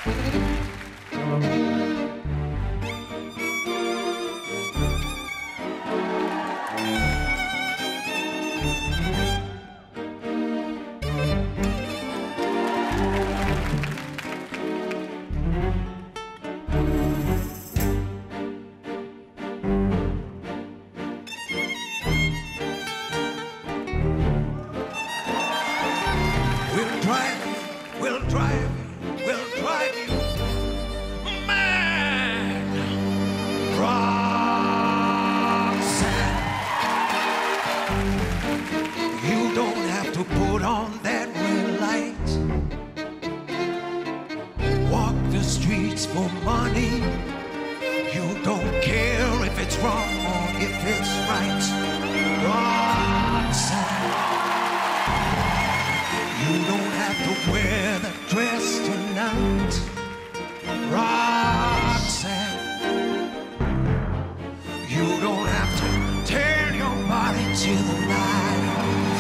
Will drive you mad. Roxanne, you don't have to put on that red light. Walk the streets for money. You don't care if it's wrong or if it's right. Roxanne, you don't have to wear the dress tonight. Roxanne, you don't have to turn your body to the light.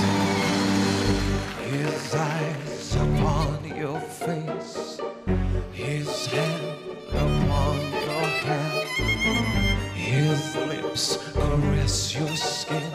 His eyes upon your face, his hand upon your hand, his lips caress your skin.